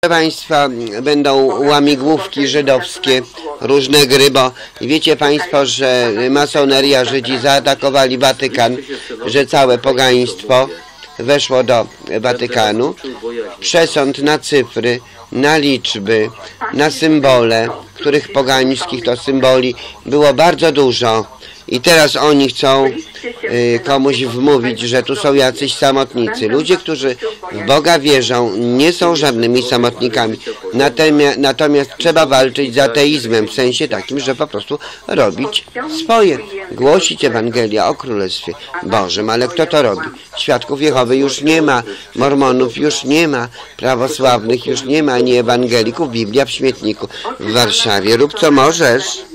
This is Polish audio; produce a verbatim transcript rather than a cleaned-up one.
Proszę Państwa, będą łamigłówki żydowskie, różne gry, bo wiecie Państwo, że masoneria, Żydzi zaatakowali Watykan, że całe pogaństwo weszło do Watykanu. Przesąd na cyfry, na liczby, na symbole, których pogańskich to symboli było bardzo dużo. I teraz oni chcą y, komuś wmówić, że tu są jacyś samotnicy. Ludzie, którzy w Boga wierzą, nie są żadnymi samotnikami. Natomiast, natomiast trzeba walczyć z ateizmem, w sensie takim, że po prostu robić swoje. Głosić Ewangelia o Królestwie Bożym. Ale kto to robi? Świadków Jehowy już nie ma, mormonów już nie ma, prawosławnych już nie ma, ani ewangelików. Biblia w śmietniku w Warszawie. Rób co możesz.